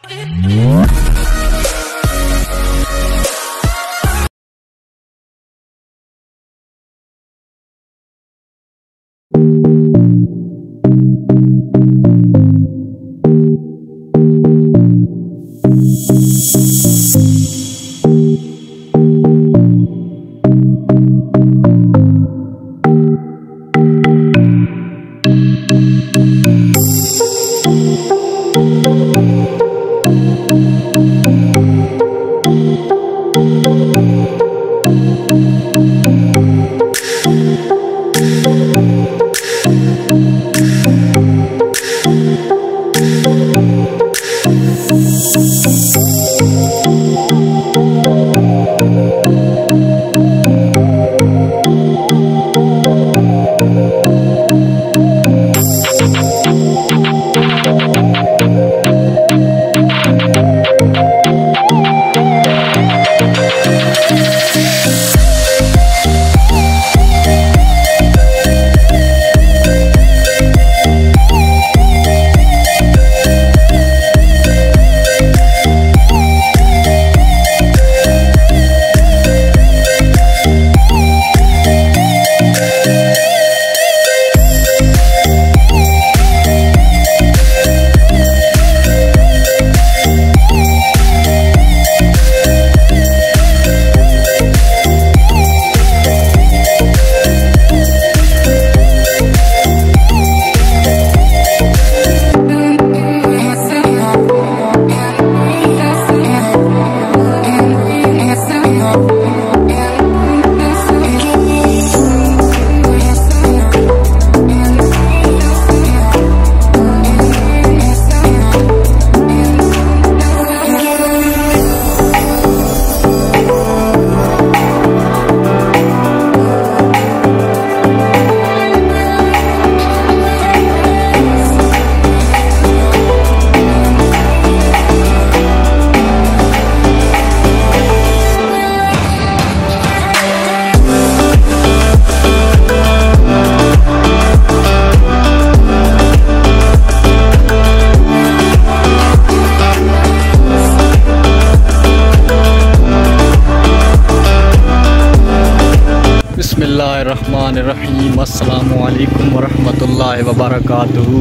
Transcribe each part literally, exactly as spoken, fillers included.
बिस्मिल्लाहिर्रहमानिर्रहीम अस्सलामुअलैकुम वरहमतुल्लाहि वबरकातुहू।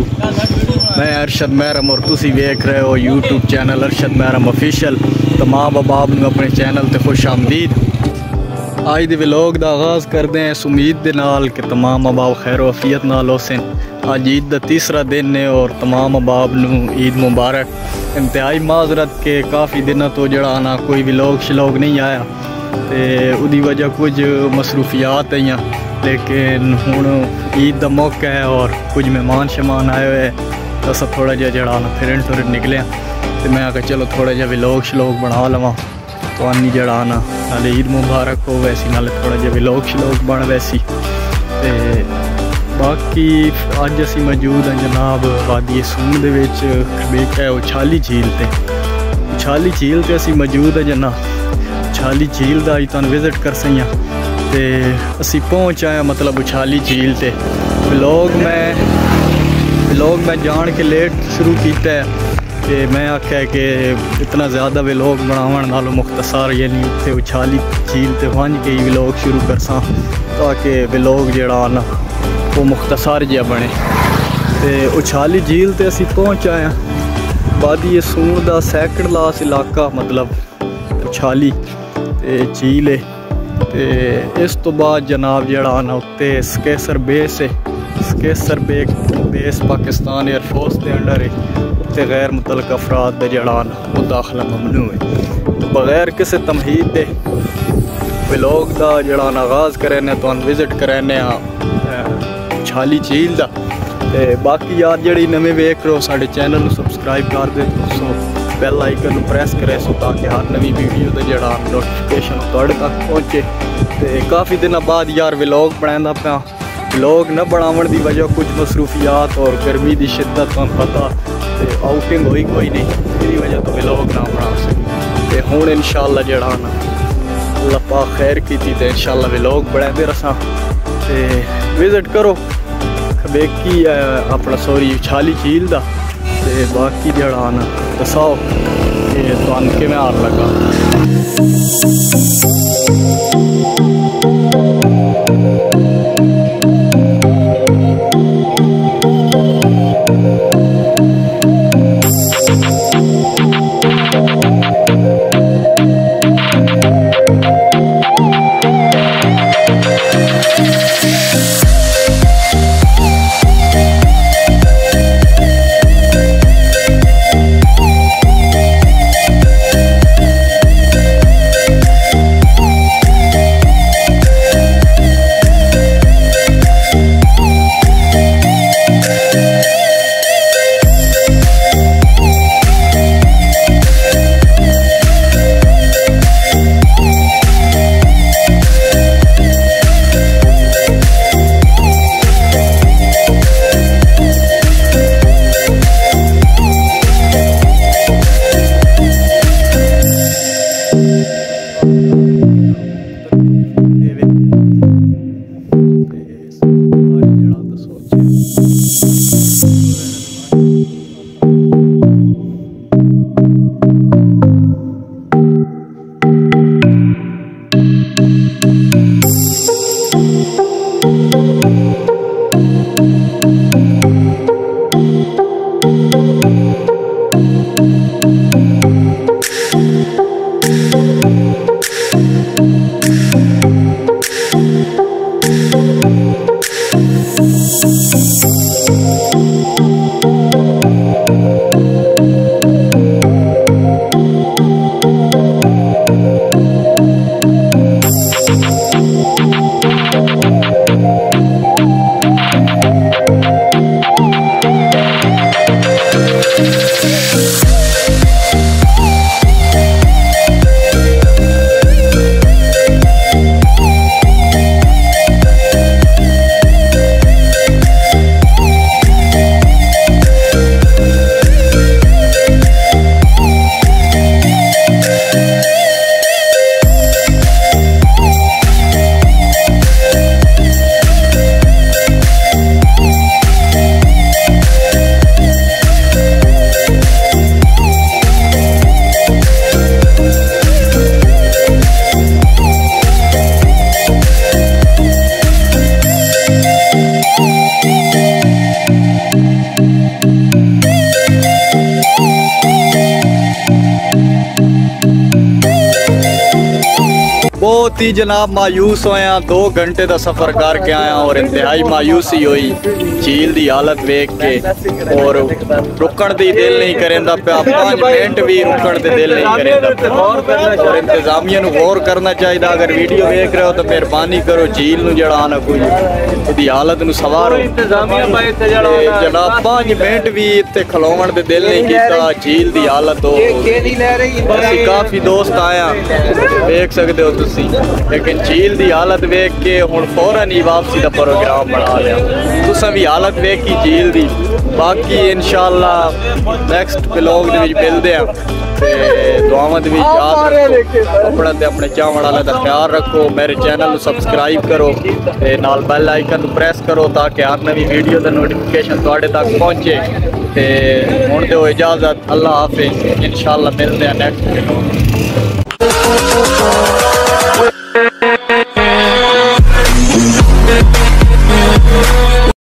मैं अरशद महरम और तुसी वेख रहे हो YouTube channel Arshad Mehram official. तमाम अहबाब नूं अपने चैनल ते खुश आमदीद। अज दे व्लॉग दा आगाज़ करदे हैं इस उम्मीद दे नाल कि तमाम अहबाब खैर वफियत नाल होसन। अज ईद दा तीसरा दिन है और तमाम अहबाब नूं ईद मुबारक। इंतहाई माजरत के काफ़ी दिनों तो जड़ा ना कोई व्लॉग शलॉग नहीं आया ते उदी वजह कुछ मसरूफियात हैं, लेकिन हुण ईद का मौका है और कुछ मेहमान शमान आए हुए तो सब थोड़ा जहा जड़ा ना फिरन टुरन निकले तो मैं आखिर चलो थोड़ा जहा व्लॉग शलॉग बना लवां तो आनी जड़ा ना नाले ईद मुबारक हो वैसी नाले थोड़ा जहा व्लॉग शलॉग बन वैसी। ते बाकी अज असी मौजूद हैं जनाब वादी सून दे विच खबेक है उछाली झील ते। उछाली झील ते असी मौजूद हैं जनाब। उछाली झील का अज तुहानूं विजिट कर सही ते असी पहुँच आए मतलब उछाली झील ते। व्लॉग मैं व्लॉग मैं जान के लेट शुरू किया है कि मैं आख्या कि इतना ज़्यादा व्लॉग बनावन नालों मुख्तसर यानी उत्थे उछाली झील ते पहुँच के ही व्लॉग शुरू करसा ताकि व्लॉग जिहड़ा ना वो मुख्तसर जिहा बने। ते उछाली झील ते असी पहुँच आए वादी सून का सैकड़ लास इलाका मतलब उछाली ते झील है। ते इस तो बाद जनाब जड़ा ना उत्ते स्केसर बेस है। स्केसर बे बेस पाकिस्तान एयरफोर्स के अंडर है। उत्ते गैर मुतलक अफराद का जड़ा ना वो दाखिला ममनू है। तो बगैर किसी तमहीद दे व्लॉग का जड़ा ना आगाज़ करें तो विजिट करें उछाली झील का। ते बाकी यार जड़ी नवे वेख रहे हो साढ़े चैनल को सबसक्राइब कर दे सो बैल आइकन प्रेस करे सो ताकि हर नवी वीडियो का जड़ा नोटिफिकेशन तुहाडे तक पहुँचे। तो काफ़ी दिन बाद यार व्लॉग बनांदा पां। व्लॉग न बनावन की वजह कुछ मसरूफियात और गर्मी की शिद्दत तुहानूं पता ते आउटिंग हुई कोई नहीं इसी वजह तो व्लॉग ना बना सके। ते हुण इंशाअल्लाह जड़ा ना अल्लाह पाक खैर कीती ते इंशाअल्लाह व्लॉग बनाते रसां। ते विजिट करो खबेकी अपना सॉरी उछाली झील दा। ते बाकी जड़ा ना दसो कि तुहानू किवें हाल लगा। बहुत ही जनाब मायूस होया, दो घंटे का सफ़र करके आया और इंतहाई मायूसी हुई झील की हालत वेख के, और रुकण दी दिल नहीं करेंदा पिया, पाँच मिनट भी रुकण दी दिल नहीं करेंदा पिया। और इंतजामिया नूं गौर करना चाहिए, अगर वीडियो देख रहे हो तो मेहरबानी करो झील नूं जड़ा आना कोई इसकी हालत नूं सवारो। जनाब पाँच मिनट भी इत्थे खलोवन दे दिल नहीं कीता, झील की हालत हो। असीं काफ़ी दोस्त आया देख सकते हो तुसी, लेकिन झील की हालत वेख के हुण फौरन ही वापसी का प्रोग्राम बना लिया। तुसां भी हालत वेखी झील की। बाकी इंशाअल्लाह नेक्स्ट व्लॉग दे विच मिलदे आ ते दुआवां दे विच याद रखो, अपना ते अपने चाहण वाले दा ख्याल रखो। मेरे चैनल को सब्सक्राइब करो ते नाल बेल आइकन नूं प्रेस करो ताकि हर नवी वीडियो दा नोटिफिकेशन तुहाडे तक पहुंचे। ते हुण दिओ इजाजत, अल्लाह हाफिज़, इंशाअल्लाह मिलदे आ नेक्स्ट व्लॉग।